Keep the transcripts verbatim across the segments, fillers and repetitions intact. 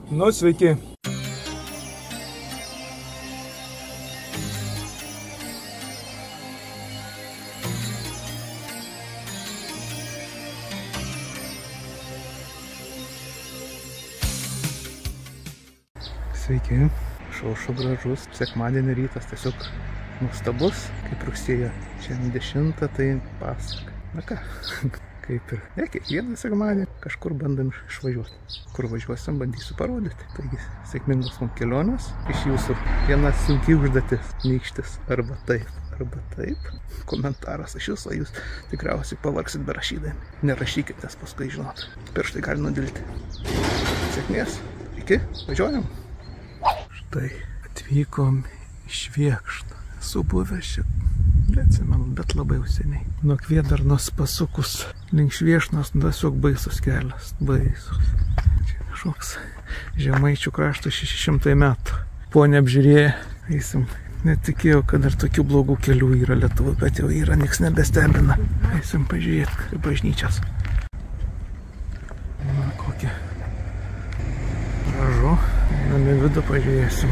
Nu, sveiki. Sveiki. Šaušo gražus. Sekmadienį rytas tiesiog nuostabus. Kaip rugsėjo šiandien dešimtą, tai pasaka. Na ką, kaip ir ne kiekvieną sekmadienį kažkur bandom išvažiuoti. Kur važiuosim, bandysiu parodyti. Taigi, sėkmingos mums kelionės. Iš jūsų viena sunki užduotis nykštis arba taip, arba taip. Komentaras iš jūsų, jūs tikriausiai pavargsit berašydami. Nerašykit, nes paskui žinot. Pirštai gali nudilti. Sėkmės. Iki, važiuojam. Štai atvykom iš Viekšno. Esu buvęs čia, neatsimenu, bet labai jau seniai. Nuo Kvėdarnos pasukus link Šviešnos, tiesiog baisus kelias, baisus. Čia kažkoks Žemaičių krašto šeši šimtai metų. Po neapžiūrėję, eisim. Netikėjau, kad dar tokių blogų kelių yra Lietuvų, bet jau yra, niks nebestebina. Eisim pažiūrėti, kaip bažnyčias. Na, kokie gražu. Einame vidų, pažiūrėsim.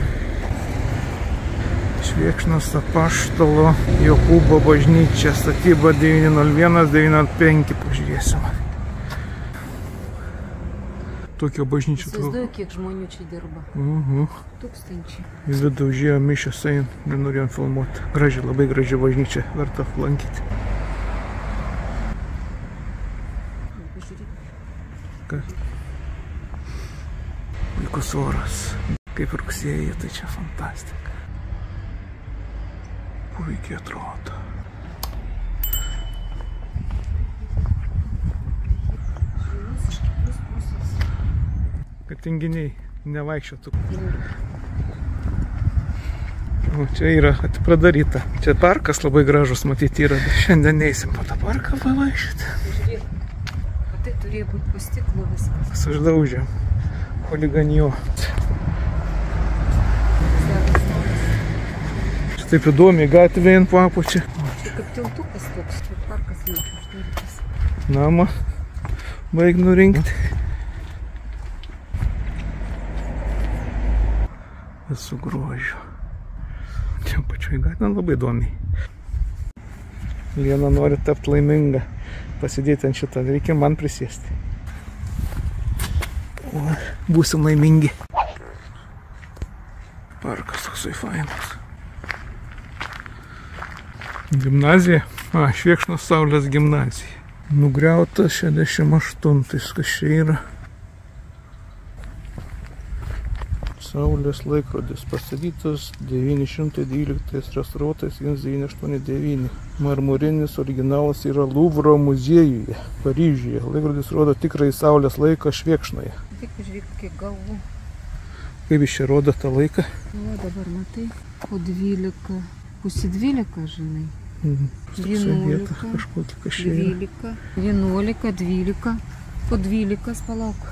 Viekšnos Apaštalo Jokūbo bažnyčia, statyba devyni nulis vienas devyni nulis penki, pažiūrėsim. Tokio bažnyčio trūko. Įsivaizduoju, kiek žmonių čia dirba. Mhm. Tūkstančiai. Į vidų užėjo mišios, ein, nenorėjom filmuoti. Graži, labai graži bažnyčia, verta aplankyti. Kas? Puikus oras. Kaip rugsėjai, tai čia fantastika. Puikiai atrodo. Kad tinginiai nevaikščiotų. O čia yra pradaryta. Čia parkas labai gražus matyti yra, bet šiandien neįsim po tą parką pavaikščioti. Žiūrėk, tai turėjo būti po stiklu viskas. Suždaužėm. Holiganijo. Taip įdomiai gatvėje po apačią. Tai kaip tiltukas toks, kaip parkas veikia uždarytas. Namą baig nurinkti. Visų grožių. Čia pačioj gatvė labai įdomiai. Viena nori tapti laiminga. Pasidėti ant šitą. Reikia man prisėsti. O, būsim laimingi. Parkas toksai fainas. Gimnazija? A, Viekšnos Saulės gimnazija. Nugriauta šešiasdešimt aštuntais, kas čia yra. Saulės laikrodis pastatytas devyni šimtai dvyliktais, restauruotas vienas devyni aštuoni devyni. Marmurinis originalas yra Luvro muziejuje, Paryžiuje. Laikrodis rodo tikrąjį Saulės laiką Viekšnoje. Tik pažiūrėk, kiek galvų. Kaip iš čia rodo tą laiką? O dabar matai, po dvylika, pusė dvylika, žinai. vienuolika, kažkokia kažkai dvylika, vienuolika, dvylika, po dvylikas palauk.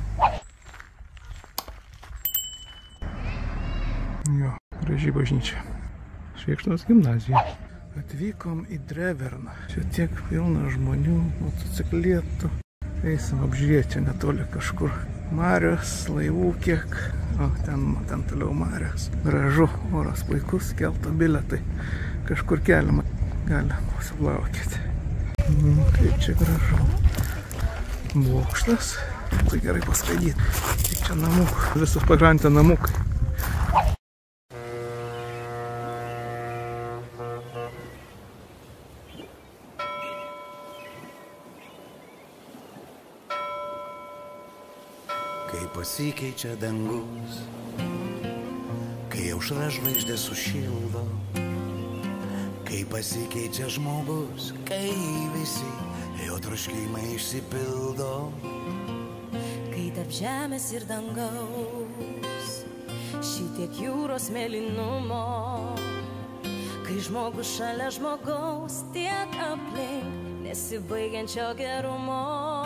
Jo, graži bažnyčia. Viekšnos gimnazija. Atvykom į Dreverną. Čia tiek pilna žmonių, motociklėtų. Eisim apžiūrėti, čia netoli kažkur. Marios, laivų kiek. O, ten, ten toliau Marios. Gražu, oras puikus, kelto bilietai. Kažkur keliama. Gali pasiplaukėti. Nu, kaip čia gražu. Bokštas. Tai gerai paskaidyti. Tik čia namuk. Visus pakrantę namukai. Kai pasikeičia dangus, kai aušra žvaigždės sušildo, kai pasikeičia žmogus, kai visi jo troškimai išsipildo. Kai tarp žemės ir dangaus šitiek jūros mėlynumo, kai žmogus šalia žmogaus tiek aplink nesibaigiančio gerumo.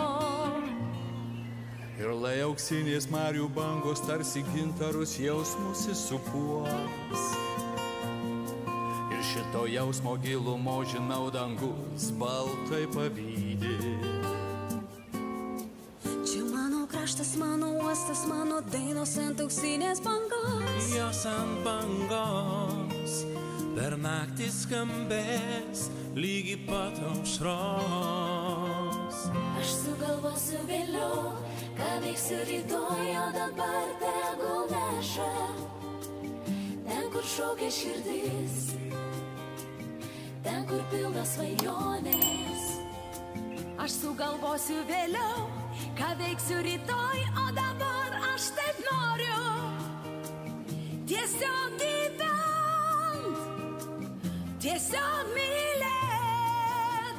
Ir lai auksinės marių bangos tarsi gintarus jausmus įsupuos. Ir šito jausmo gilumo žinau dangus baltai pavydi. Čia mano kraštas, mano uostas. kraštas mano dainos ant auksinės bangos. Jos ant bangos per naktį skambės lygi pat aušros. Aš sugalvosiu vėliau, ką veiksiu rytoj, o dabar tegul neša ten, kur šaukia širdis, ten, kur pildo svajonės. Aš sugalvosiu vėliau, ką veiksiu rytoj, o dabar aš taip noriu tiesiog gyvent, tiesiog mylėt.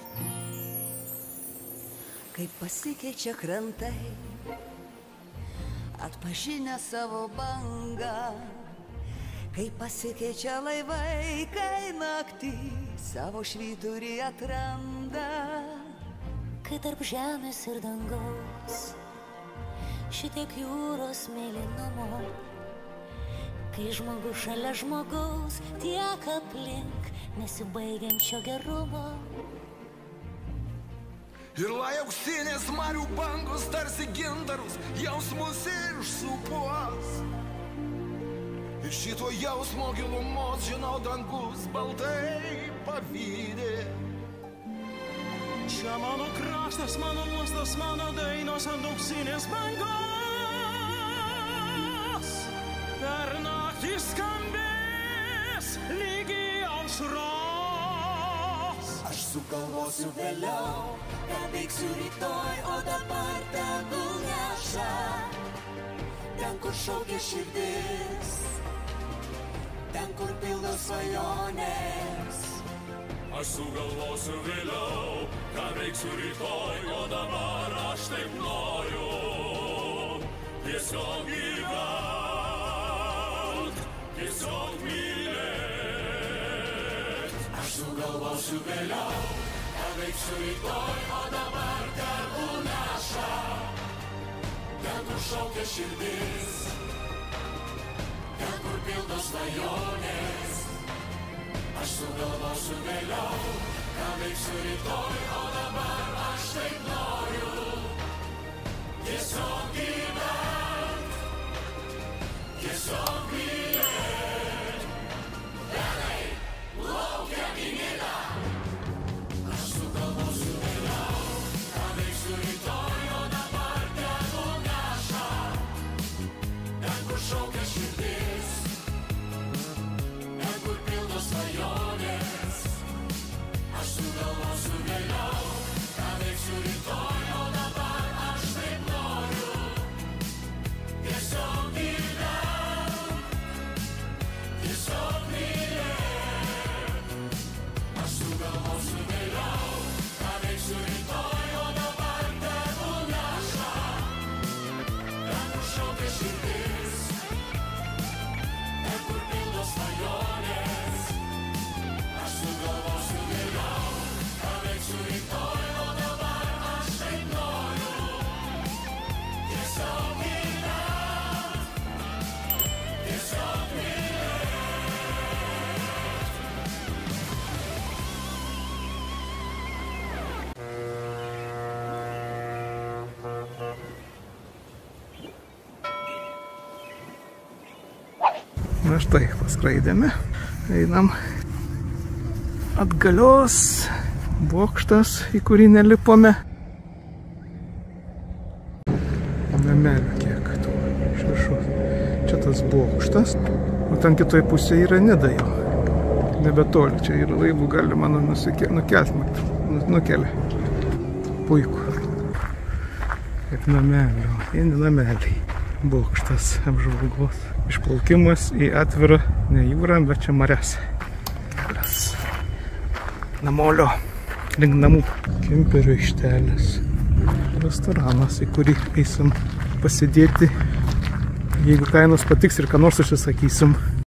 Kaip pasikeičia krantai, atpažinę savo bangą, kaip pasikeičia laivai, kai naktį savo švyturį atranda. Kai tarp žemės ir dangaus šitiek jūros mėlynumo, kai žmogus šalia žmogaus, tiek aplink nesibaigiančio gerumo. Ir lai auksinės marių bangos tarsi gintarus jausmus išsupuos. Ir šito jausmo gilumos, žinau, dangus baltai pavydė. Čia mano kraštas, mano uostas, mano dainos ant auksinės bangos. Per naktį skambės lygi aušros. Aš sugalvosiu vėliau, ką veiksiu rytoj, o dabar tegul neša ten, kur šaukia širdis, ten, kur pildo svajonės. Aš sugalvosiu vėliau, ką veiksiu rytoj, o dabar aš taip noriu tiesiog gyvent, tiesiog mylėt. Aš sugalvosiu vėliau, ką veiksiu rytoj, o dabar tegul neša ten, kur šaukia širdis, ten, kur pildo svajonės. Aš sugalvosiu vėliau, ką veiksiu rytoj, o dabar aš taip noriu tiesiog gyvent, tiesiog mylėt. Vėlai, laukia minėta. Aš sugalvosiu vėliau, ką veiksiu rytoj, o dabar tegul neša ten, kur šaukia širdis, ten, kur pildo svajonės. Aš sugalvosiu vėliau, ką veiksiu rytoj, o dabar aš taip noriu tiesiog gyvent, tiesiog mylėt. Aš sugalvosiu vėliau, ką veiksiu rytoj, o dabar tegul neša ten, kur šaukia širdis, ten, kur pildo svajonės. Aš sugalvosiu vėliau, ką veiksiu rytoj, o dabar aš taip noriu tiesiog gyvent, tiesiog mylėt. Na štai, paskraidėme, einam atgalios, bokštas, į kurį nelipome. Namelio kiek tų iš viršaus. Čia tas bokštas, o ten kitoj pusėje yra nida jau. Nebetoli, čia ir laivų galima nukelti, nukelia. Puiku. Kaip namelio, vieni nameliai. Bokštas apžvalgos. Išplaukimas į atvirą, ne jūrą, bet čia marias. Namolio, link namų. Kemperio aikštelės. Restoranas, į kurį eisim pasidėti. Jeigu kainos patiks ir ką nors užsisakysim.